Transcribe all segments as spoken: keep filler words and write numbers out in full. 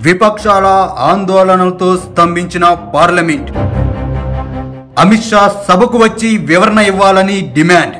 విపక్షాల ఆందోళనలతో స్తంభించిన పార్లమెంట్. అమిత్ షా సభకు వచ్చి వివరణ ఇవ్వాలని డిమాండ్.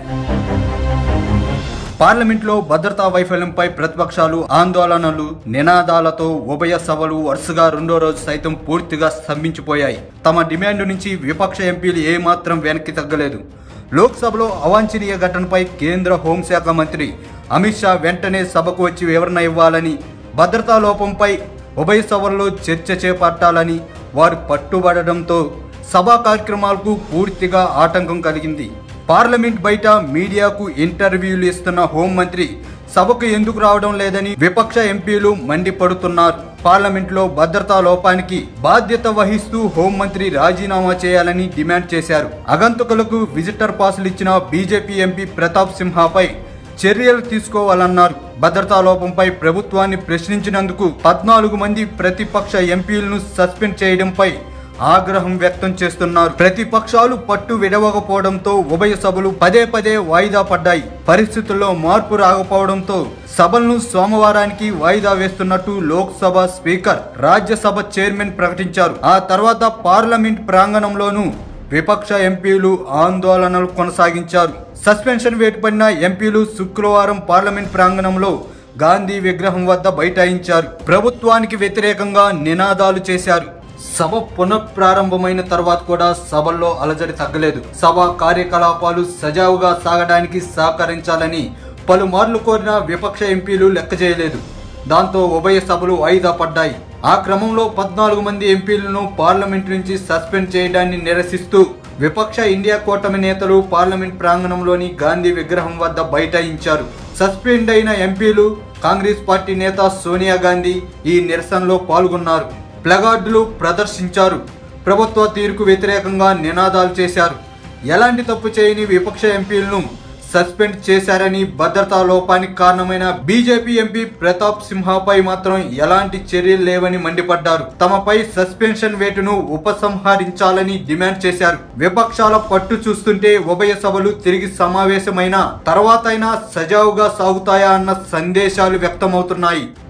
పార్లమెంట్లో భద్రతా వైఫల్యంపై ప్రతిపక్షాలు ఆందోళనలు నినాదాలతో ఉభయ సభలు వరుసగా రెండో రోజు సైతం పూర్తిగా స్తంభించిపోయాయి. తమ డిమాండ్ నుంచి విపక్ష ఎంపీలు ఏమాత్రం వెనక్కి తగ్గలేదు. లోక్సభలో అవాంఛనీయ ఘటనపై కేంద్ర హోంశాఖ మంత్రి అమిత్ షా వెంటనే సభకు వచ్చి వివరణ ఇవ్వాలని, భద్రతా లోపంపై ఉభయ సభల్లో చర్చ చేపట్టాలని వారు పట్టుబడడంతో సభా కార్యక్రమాలకు పూర్తిగా ఆటంకం కలిగింది. పార్లమెంట్ బయట మీడియాకు ఇంటర్వ్యూలు ఇస్తున్న హోంమంత్రి సభకు ఎందుకు రావడం లేదని విపక్ష ఎంపీలు మండిపడుతున్నారు. పార్లమెంట్లో భద్రతా లోపానికి బాధ్యత వహిస్తూ హోంమంత్రి రాజీనామా చేయాలని డిమాండ్ చేశారు. అగంతకులకు విజిటర్ పాసులు ఇచ్చిన బీజేపీ ఎంపీ ప్రతాప్ సింహపై చర్యలు తీసుకోవాలన్నారు. భద్రతా లోపంపై ప్రభుత్వాన్ని ప్రశ్నించినందుకు పద్నాలుగు మంది ప్రతిపక్ష ఎంపీలను సస్పెండ్ చేయడంపై ఆగ్రహం వ్యక్తం చేస్తున్నారు. ప్రతిపక్షాలు పట్టు విడవకపోవడంతో ఉభయ సభలు పదే పదే వాయిదా పడ్డాయి. పరిస్థితుల్లో మార్పు రాకపోవడంతో సభలను సోమవారానికి వాయిదా వేస్తున్నట్టు లోక్సభ స్పీకర్, రాజ్యసభ చైర్మన్ ప్రకటించారు. ఆ తర్వాత పార్లమెంట్ ప్రాంగణంలోనూ విపక్ష ఎంపీలు ఆందోళనలు కొనసాగించారు. సస్పెన్షన్ వేటుపడిన ఎంపీలు శుక్రవారం పార్లమెంట్ ప్రాంగణంలో గాంధీ విగ్రహం వద్ద బైఠాయించారు. ప్రభుత్వానికి వ్యతిరేకంగా నినాదాలు చేశారు. సభ పునఃప్రారంభమైన తర్వాత కూడా సభల్లో అలజడి తగ్గలేదు. సభ కార్యకలాపాలు సజావుగా సాగడానికి సహకరించాలని పలుమార్లు కోరిన విపక్ష ఎంపీలు లెక్క చేయలేదు. దాంతో ఉభయ సభలు వాయిదా పడ్డాయి. ఆ క్రమంలో పద్నాలుగు మంది ఎంపీలను పార్లమెంట్ నుంచి సస్పెండ్ చేయడాన్ని నిరసిస్తూ విపక్ష ఇండియా కూటమి నేతలు పార్లమెంట్ ప్రాంగణంలోని గాంధీ విగ్రహం వద్ద బైఠాయించారు. సస్పెండ్ అయిన ఎంపీలు కాంగ్రెస్ పార్టీ నేత సోనియా గాంధీ ఈ నిరసనలో పాల్గొన్నారు. ప్లగార్డులు ప్రదర్శించారు. ప్రభుత్వ తీరుకు వ్యతిరేకంగా నినాదాలు చేశారు. ఎలాంటి తప్పు చేయని విపక్ష ఎంపీలను సస్పెండ్ చేశారని, భద్రతా లోపానికి కారణమైన బీజేపీ ఎంపీ ప్రతాప్ సింహపై మాత్రం ఎలాంటి చర్యలు లేవని మండిపడ్డారు. తమపై సస్పెన్షన్ వేటును ఉపసంహరించాలని డిమాండ్ చేశారు. విపక్షాల పట్టు చూస్తుంటే ఉభయ సభలు తిరిగి సమావేశమైన తర్వాతైనా సజావుగా సాగుతాయా అన్న సందేశాలు వ్యక్తమవుతున్నాయి.